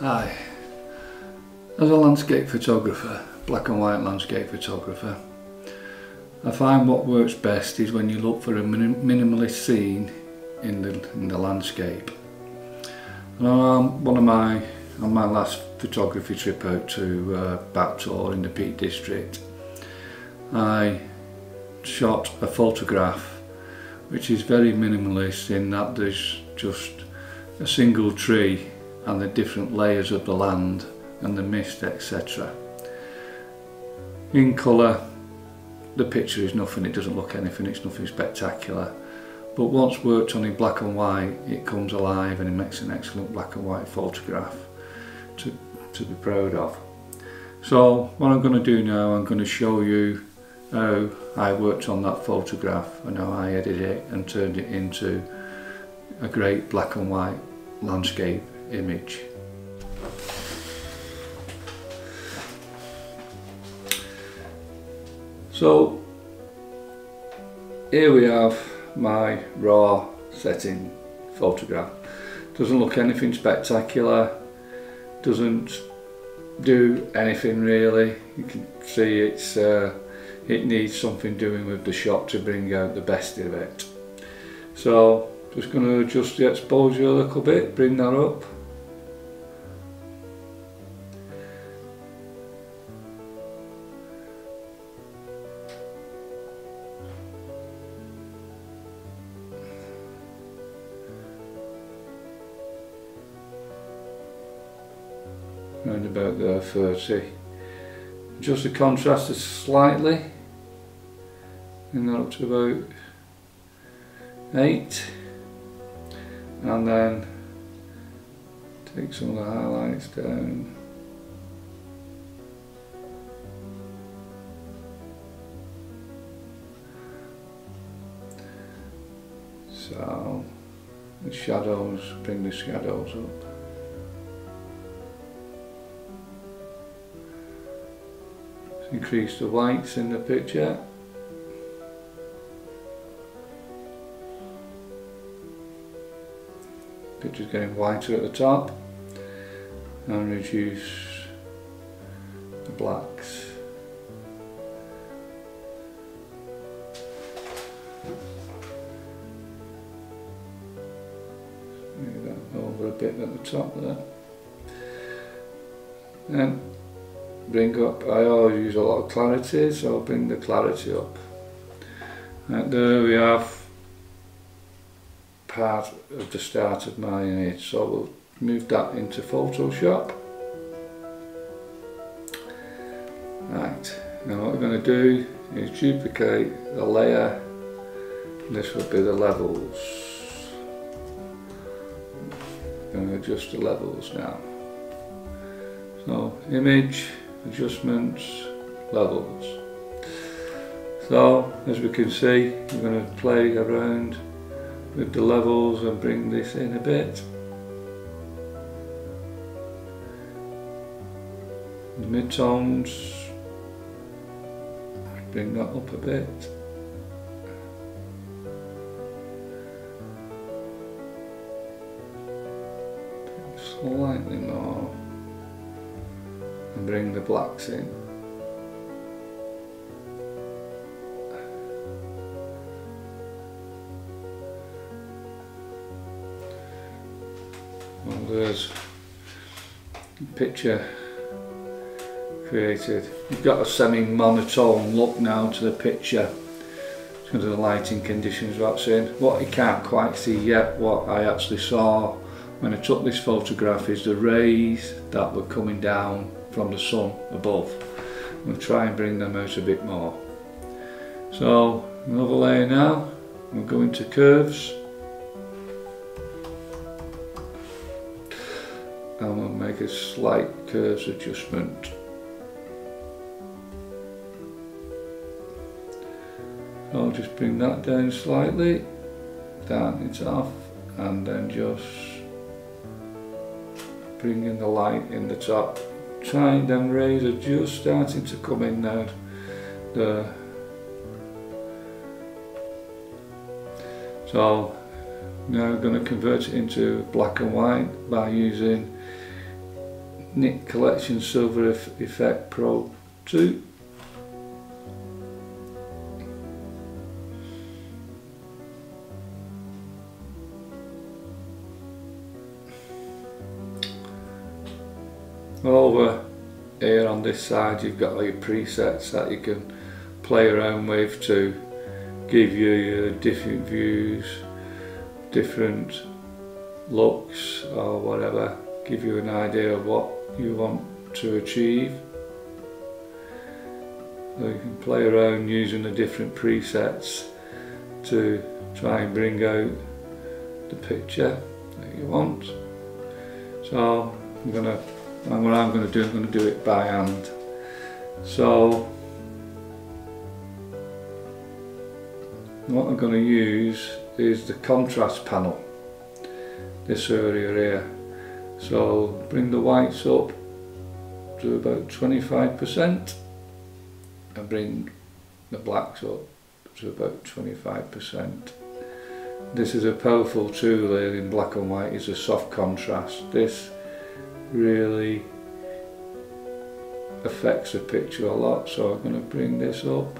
Hi. As a landscape photographer, black and white landscape photographer, I find what works best is when you look for a minimalist scene in the landscape. And on my last photography trip out to Baptor in the Peak District, I shot a photograph which is very minimalist in that there's just a single tree and the different layers of the land and the mist, etc. In colour, the picture is nothing, it doesn't look anything, it's nothing spectacular. But once worked on in black and white, it comes alive and it makes an excellent black and white photograph to be proud of. So what I'm going to do now, I'm going to show you how I worked on that photograph and how I edited it and turned it into a great black and white landscape image. So here we have my raw setting photograph. Doesn't look anything spectacular, doesn't do anything really. You can see it needs something doing with the shot to bring out the best of it. So just going to adjust the exposure a little bit, bring that up. Around about there 30. Adjust the contrast slightly, bring that up to about 8, and then take some of the highlights down. So the shadows, bring the shadows up. Increase the whites in the picture. Picture's getting whiter at the top, and reduce the blacks. Move that over a bit at the top there. And bring up, I always use a lot of clarity, so I'll bring the clarity up. And there we have part of the start of my image, so we'll move that into Photoshop. Right, now what we're going to do is duplicate the layer. This will be the levels. I'm going to adjust the levels now. So image, adjustments, levels. So as we can see, we're going to play around with the levels and bring this in a bit. The mid-tones, bring that up a bit. Slightly more. And bring the blacks in. Well, there's a picture created. You've got a semi-monotone look now to the picture because of the lighting conditions that's in. What you can't quite see yet, what I actually saw when I took this photograph, is the rays that were coming down from the sun above. We'll try and bring them out a bit more. So another layer now, we'll go into curves and we'll make a slight curves adjustment. So I'll just bring that down slightly, down it's off, and then just bring in the light in the top. Trying them rays are just starting to come in now. So now I'm going to convert it into black and white by using Nick Collection Silver Effect Pro 2. Over here on this side you've got all your presets that you can play around with to give you your different views, different looks or whatever, give you an idea of what you want to achieve. So you can play around using the different presets to try and bring out the picture that you want. So I'm going to do it by hand. So what I'm going to use is the contrast panel, this area here. So bring the whites up to about 25% and bring the blacks up to about 25%. This is a powerful tool here in black and white, is a soft contrast. This really affects the picture a lot, so I'm going to bring this up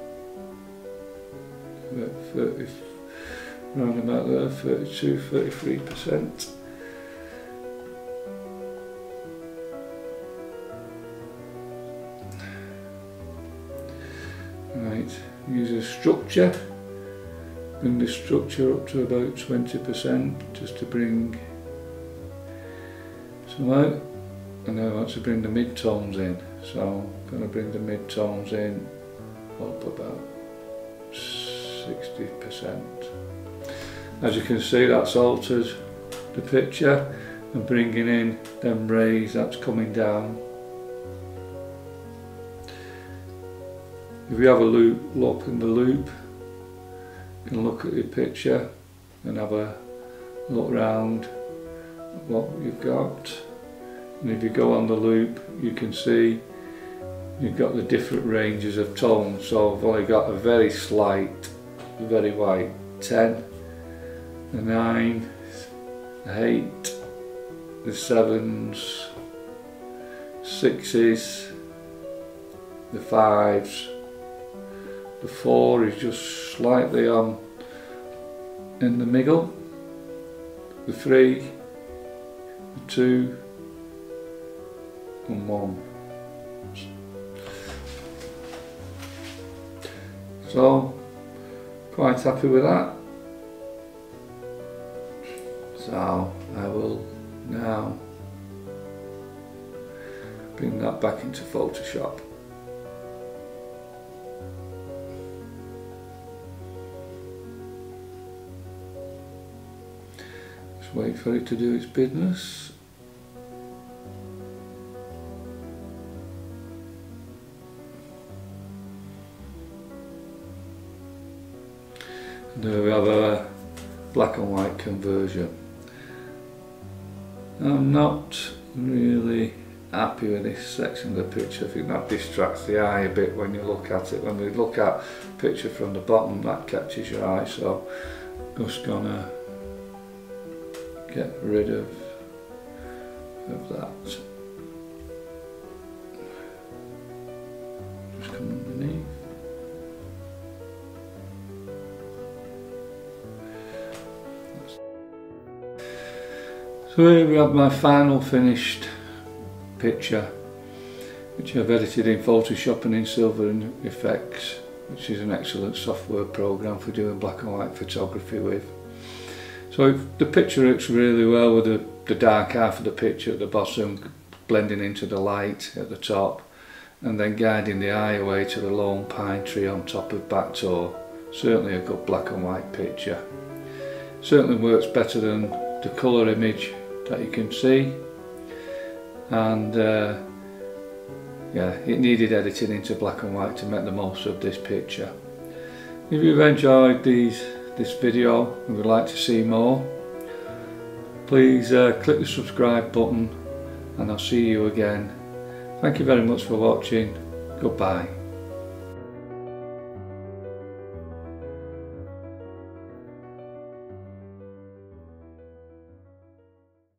about 30, around about there, 32–33%. Right, use a structure, bring the structure up to about 20% just to bring some out, and now I want to bring the mid-tones in, so I'm going to bring the mid-tones in up about 60%. As you can see, that's altered the picture, and bringing in them rays, that's coming down. If you have a look in the loop, you can look at your picture and have a look round what you've got, and if you go on the loop you can see you've got the different ranges of tones. So I've only got a very slight, very white 10, the 9, the 8, the 7s, 6s, the 5s, the 4 is just slightly on in the middle, the 3, the 2 and 1. So quite happy with that. So I will now bring that back into Photoshop. Just wait for it to do its business. There we have a black and white conversion. I'm not really happy with this section of the picture. I think that distracts the eye a bit when you look at it. When we look at a picture from the bottom, that catches your eye, so I'm just gonna get rid of that. Just come underneath. So here we have my final finished picture, which I've edited in Photoshop and in Silver Effects, which is an excellent software program for doing black and white photography with. So the picture looks really well with the dark half of the picture at the bottom blending into the light at the top, and then guiding the eye away to the lone pine tree on top of Backdoor. Certainly a good black and white picture. Certainly works better than the colour image that you can see, and yeah, it needed editing into black and white to make the most of this picture. If you've enjoyed this video and would like to see more, please click the subscribe button, and I'll see you again. Thank you very much for watching. Goodbye.